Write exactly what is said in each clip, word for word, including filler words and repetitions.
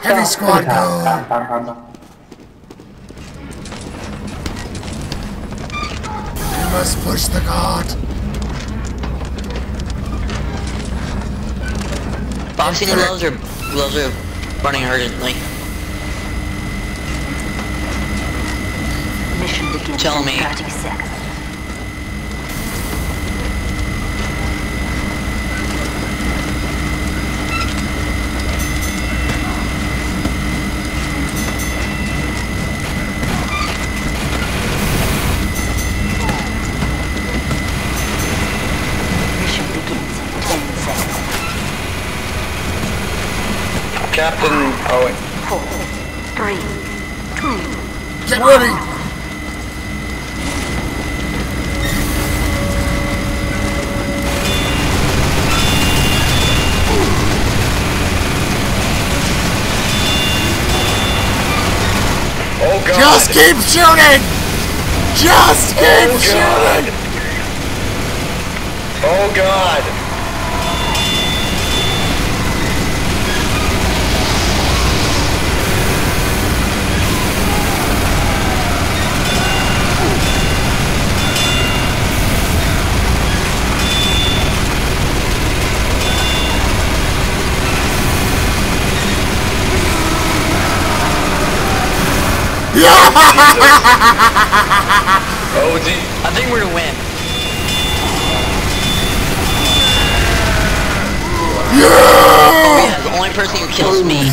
Heavy squad go! You must push the cart! Boxing gloves are gloves are running urgently. Mission begins Tell in me. thirty seconds. Mission begins in ten seconds. Captain, oh wait. Four, three, two, Get ready! Oh god! Just keep shooting! Just keep Oh god! shooting! Oh god! Oh, gee. I think we're gonna win. Oh yeah, the only person who kills me.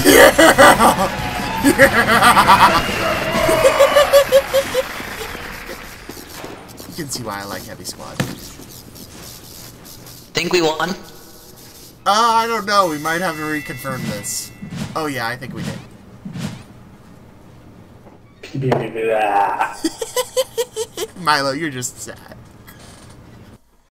You can see why I like Heavy Squad. Think we won? Uh, I don't know. We might have to reconfirm this. Oh yeah, I think we did. Milo, you're just sad.